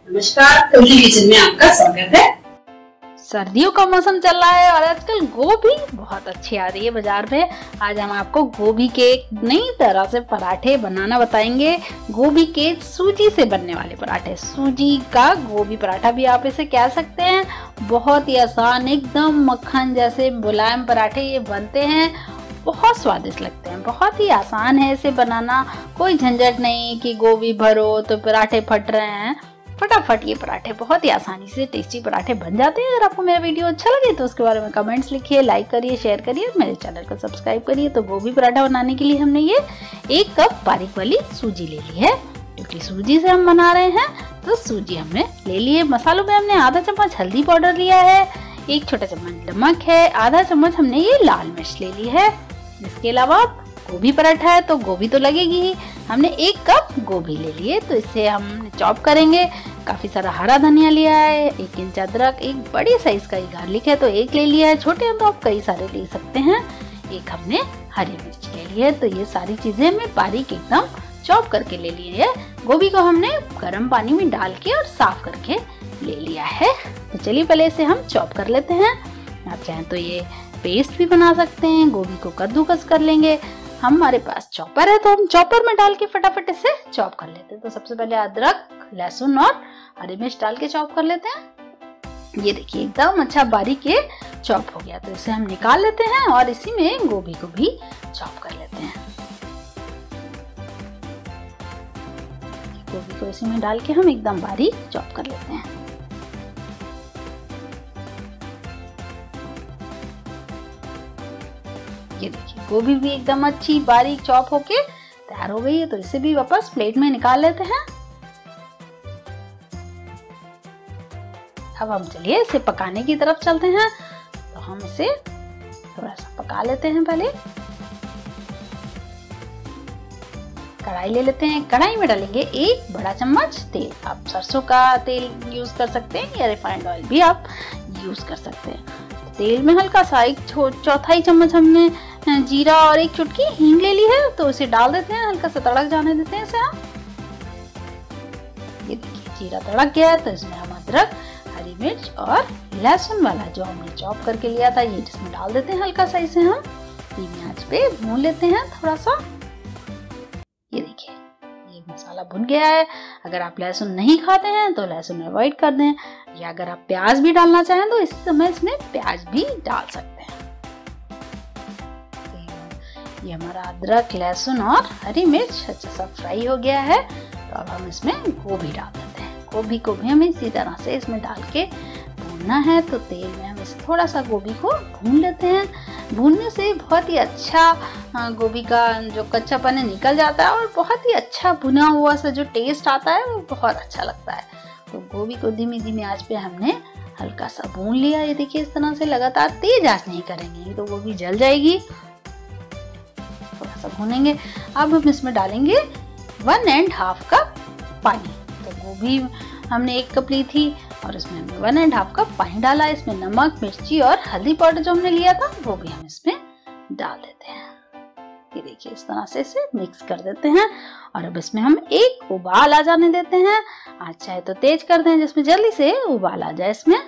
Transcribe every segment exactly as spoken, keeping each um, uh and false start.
नमस्कार, Cozi kitchen में आपका स्वागत है। सर्दियों का मौसम चल रहा है और आजकल गोभी बहुत अच्छी आ रही है बाजार में। आज हम आपको गोभी के एक नई तरह से पराठे बनाना बताएंगे। गोभी के सूजी से बनने वाले पराठे, सूजी का गोभी पराठा भी आप इसे कह सकते हैं। बहुत ही आसान, एकदम मक्खन जैसे मुलायम पराठे ये बनते हैं। बहुत स्वादिष्ट लगते हैं, बहुत ही आसान है इसे बनाना। कोई झंझट नहीं कि गोभी भरो तो पराठे फट रहे हैं। फटाफट ये पराठे बहुत ही आसानी से टेस्टी पराठे बन जाते हैं। अगर आपको मेरा वीडियो अच्छा लगे तो उसके बारे में कमेंट्स लिखिए, लाइक करिए, शेयर करिए, मेरे चैनल को सब्सक्राइब करिए। तो गोभी पराठा बनाने के लिए हमने ये एक कप बारीक वाली सूजी ले ली है, क्योंकि सूजी से हम बना रहे हैं तो सूजी हमने ले ली है। मसालों में हमने आधा चम्मच हल्दी पाउडर लिया है, एक छोटा चम्मच नमक है, आधा चम्मच हमने ये लाल मिर्च ले ली है। इसके अलावा गोभी पराठा है तो गोभी तो लगेगी ही। हमने एक कप गोभी ले लिए, तो इसे हम चॉप करेंगे। काफी सारा हरा धनिया लिया है, एक इंच अदरक, एक बड़ी साइज का गार्लिक है तो एक ले लिया है, छोटे हैं तो आप कई सारे ले सकते हैं। एक हमने हरी मिर्च ले ली है। तो ये सारी चीजें हमने बारीक एकदम चॉप करके ले ली है। गोभी को हमने गर्म पानी में डाल के और साफ करके ले लिया है। तो चलिए पहले इसे हम चॉप कर लेते हैं। आप चाहें तो ये पेस्ट भी बना सकते हैं, गोभी को कद्दूकस कर लेंगे। हमारे पास चॉपर है तो हम चॉपर में डाल के फटाफट इसे चॉप कर लेते हैं। तो सबसे पहले अदरक, लहसुन और हरी मिर्च डाल के चॉप कर लेते हैं। ये देखिए एकदम अच्छा बारीक ये चॉप हो गया। तो इसे हम निकाल लेते हैं और इसी में गोभी को भी चॉप कर लेते हैं। गोभी को इसी में डाल के हम एकदम बारीक चॉप कर लेते हैं। ये देखिए गोभी भी एकदम अच्छी बारीक चॉप होके तैयार हो गई है। तो इसे भी वापस प्लेट में निकाल लेते हैं। अब हम चलिए इसे पकाने की तरफ चलते हैं। तो हम इसे थोड़ा सा पका लेते हैं। पहले कढ़ाई ले लेते हैं। कढ़ाई में डालेंगे एक बड़ा चम्मच तेल। आप सरसों का तेल यूज कर सकते हैं या रिफाइंड ऑयल भी आप यूज कर सकते हैं। तेल में हल्का सा एक चौथाई चम्मच हमने जीरा और एक चुटकी हींग ले ली है, तो इसे डाल देते हैं। हल्का सा तड़क जाने देते हैं इसे हम। ये देखिए जीरा तड़क गया है तो इसमें हम अदरक, हरी मिर्च और लहसुन वाला जो हमने चॉप करके लिया था ये इसमें डाल देते हैं। हल्का सा इसे हम धीमी आंच पे भून लेते हैं थोड़ा सा। ये देखिए ये मसाला भुन गया है। अगर आप लहसुन नहीं खाते हैं तो लहसुन अवॉइड कर दें, या अगर आप प्याज भी डालना चाहें तो इस समय इसमें प्याज भी डाल सकते हैं। ये हमारा अदरक, लहसुन और हरी मिर्च अच्छा सा फ्राई हो गया है। तो अब हम इसमें गोभी डाल देते हैं। गोभी को भी हमें इसी तरह से इसमें डाल के भूनना है। तो तेल में हम इसे थोड़ा सा गोभी को भून लेते हैं। भूनने से बहुत ही अच्छा गोभी का जो कच्चापन है निकल जाता है और बहुत ही अच्छा भुना हुआ सा जो टेस्ट आता है वो बहुत अच्छा लगता है। तो गोभी को धीमी धीमी आंच पे हमने हल्का सा भून लिया। ये देखिए इस तरह से लगातार तेज आंच नहीं करेंगे तो गोभी जल जाएगी। थोड़ा सा भूनेंगे। अब हम इसमें डालेंगे वन एंड हाफ कप पानी। तो गोभी हमने एक कप ली थी और इसमें हमने वन एंड हाफ कप पानी डाला। इसमें नमक, मिर्ची और हल्दी पाउडर जो हमने लिया था वो भी हम इसमें डाल देते हैं। ये देखिए इस तरह से इसे मिक्स कर देते हैं और अब इसमें हम एक उबाल आ जाने देते हैं। आँच चाहे तो तेज कर दें जिसमें जल्दी से उबाल आ जाए इसमें।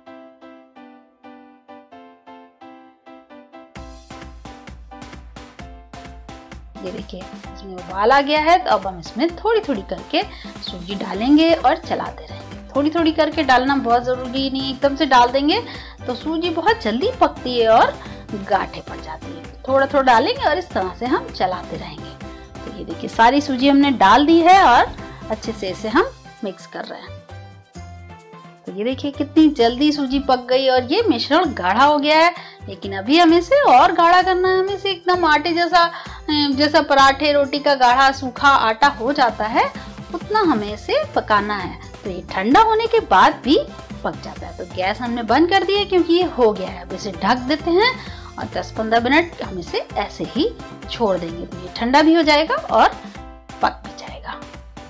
ये देखिए इसमें उबाल आ गया है। तो अब हम इसमें थोड़ी थोड़ी करके सूजी डालेंगे और चलाते रहेंगे। थोड़ी थोड़ी करके डालना बहुत जरूरी नहीं, एकदम से डाल देंगे तो सूजी बहुत जल्दी पकती है और गांठें पड़ जाती है। थोड़ा थोड़ा डालेंगे और इस तरह से हम चलाते रहेंगे। तो ये देखिए सारी सूजी हमने डाल दी है और अच्छे से इसे हम मिक्स कर रहे हैं। तो ये देखिए कितनी जल्दी सूजी पक गई और ये मिश्रण गाढ़ा हो गया है। लेकिन अभी हमें इसे और गाढ़ा करना है। हमें इसे एकदम आटे जैसा जैसा पराठे रोटी का गाढ़ा सूखा आटा हो जाता है उतना हमें इसे पकाना है। तो ये ठंडा होने के बाद भी पक जाता है। तो गैस हमने बंद कर दी है क्योंकि ये हो गया है। अब इसे ढक देते हैं और दस पंद्रह मिनट हम इसे ऐसे ही छोड़ देंगे। तो ये ठंडा भी हो जाएगा और पक भी जाएगा।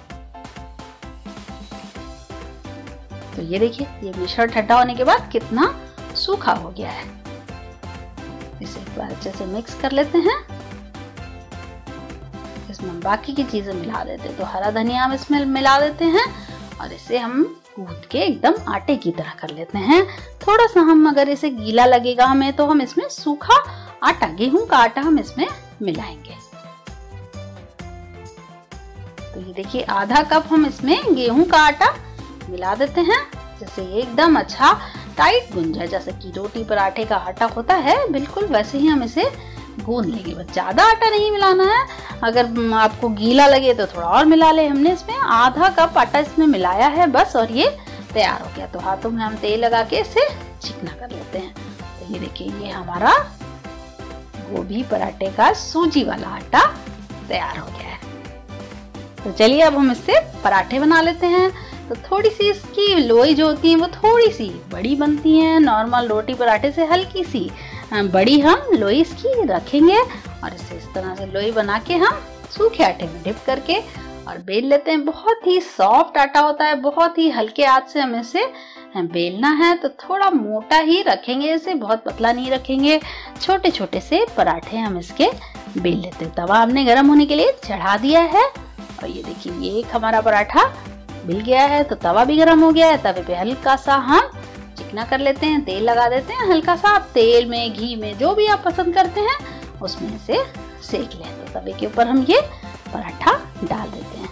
तो ये देखिए ये मिश्रण ठंडा होने के बाद कितना सूखा हो गया है। इसे एक बार अच्छे से मिक्स कर लेते हैं। इसमें बाकी की चीजें मिला देते हैं। तो हरा धनिया हम इसमें मिला देते हैं और इसे हम गूंथ के एकदम आटे की तरह कर लेते हैं। थोड़ा सा हम अगर इसे गीला लगेगा हमें तो हम इसमें सूखा आटा, गेहूं का आटा हम इसमें मिलाएंगे। तो ये देखिए आधा कप हम इसमें गेहूं का आटा मिला देते हैं, जैसे ये एकदम अच्छा टाइट गूंथ जाए। जैसे कि रोटी पराठे का आटा होता है बिल्कुल वैसे ही हम इसे गूंथ लेंगे। बस ज्यादा आटा नहीं मिलाना है, अगर आपको गीला लगे तो थोड़ा और मिला ले। हमने इसमें आधा कप आटा इसमें मिलाया है बस, और ये तैयार हो गया। तो हाथों में हम तेल लगा के इसे चिकना कर लेते हैं। तो ये देखिए ये हमारा गोभी पराठे का सूजी वाला आटा तैयार हो गया है। तो चलिए अब हम इससे पराठे बना लेते हैं। तो थोड़ी सी इसकी लोई जो होती है वो थोड़ी सी बड़ी बनती है, नॉर्मल रोटी पराठे से हल्की सी बड़ी हम लोई इसकी रखेंगे, और इसे इस तरह से लोई बना के हम सूखे आटे में डिप करके और बेल लेते हैं। बहुत ही सॉफ्ट आटा होता है, बहुत ही हल्के हाथ से हमें इसे बेलना है। तो थोड़ा मोटा ही रखेंगे इसे, बहुत पतला नहीं रखेंगे। छोटे छोटे से पराठे हम इसके बेल लेते हैं। तवा हमने गर्म होने के लिए चढ़ा दिया है, और ये देखिए ये एक हमारा पराठा मिल गया है। तो तवा भी गर्म हो गया है, तवे पे हल्का सा हम चिकना कर लेते हैं, तेल लगा देते हैं हल्का सा। आप तेल में, घी में, जो भी आप पसंद करते हैं उसमें से सेक लें। तो तवे के ऊपर हम ये पराठा डाल देते हैं,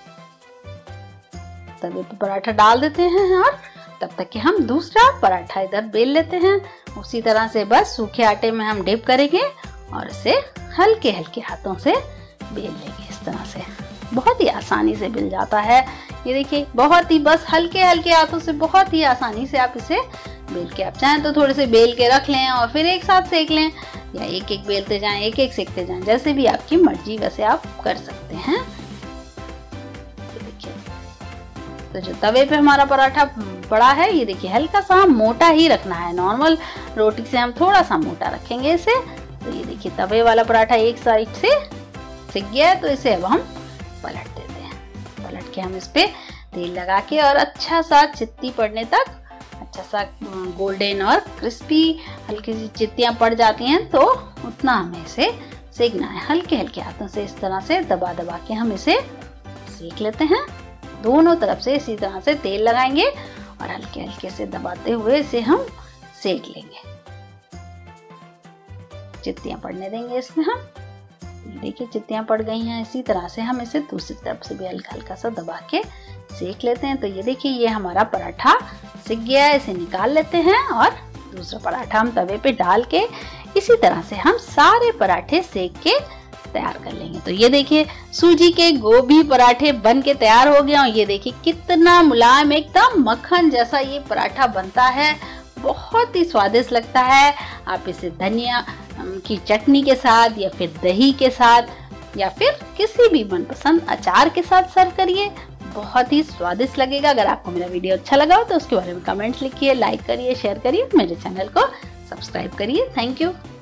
तवे पे पराठा डाल देते हैं, और तब तक कि हम दूसरा पराठा इधर बेल लेते हैं। उसी तरह से बस सूखे आटे में हम डिप करेंगे और इसे हल्के हल्के हाथों से बेल लेंगे। इस तरह से बहुत ही आसानी से मिल जाता है। ये देखिए बहुत ही बस हल्के हल्के हाथों से बहुत ही आसानी से आप इसे बेल के, आप चाहें तो थोड़े से बेल के रख लें और फिर एक साथ सेक लें, या एक एक बेलते जाएं एक एक सेकते जाएं, जैसे भी आपकी मर्जी वैसे आप कर सकते हैं। देखिए तो जो तवे पे हमारा पराठा पड़ा है ये देखिए हल्का सा मोटा ही रखना है, नॉर्मल रोटी से हम थोड़ा सा मोटा रखेंगे इसे। तो ये देखिए तवे वाला पराठा एक साइड से सिक गया है, तो इसे अब हम पलट देते हैं। पलट के हम इस पे तेल लगा के और अच्छा सा चित्ती पड़ने तक, अच्छा सा गोल्डन और क्रिस्पी हल्की सी चित्तियां पड़ जाती हैं तो उतना हमें इसे सेकना है। हल्के हल्के हाथों से इस तरह से दबा दबा के हम इसे सेक लेते हैं। दोनों तरफ से इसी तरह से तेल लगाएंगे और हल्के हल्के से दबाते हुए इसे हम सेक लेंगे। चित्तियां पड़ने देंगे इसमें हम। देखिए चित्तियां पड़ गई हैं, इसी तरह से हम इसे दूसरी तरफ से भी हल्का हल्का सा दबा के सेक लेते हैं। तो ये देखिए ये हमारा पराठा सिक गया है, इसे निकाल लेते हैं और दूसरा पराठा हम तवे पे डाल के इसी तरह से हम सारे पराठे सेक के तैयार कर लेंगे। तो ये देखिए सूजी के गोभी पराठे बन के तैयार हो गए। और ये देखिए कितना मुलायम एकदम मक्खन जैसा ये पराठा बनता है, बहुत ही स्वादिष्ट लगता है। आप इसे धनिया की चटनी के साथ या फिर दही के साथ या फिर किसी भी मनपसंद अचार के साथ सर्व करिए, बहुत ही स्वादिष्ट लगेगा। अगर आपको मेरा वीडियो अच्छा लगा हो तो उसके बारे में कमेंट्स लिखिए, लाइक करिए, शेयर करिए, मेरे चैनल को सब्सक्राइब करिए। Thank you.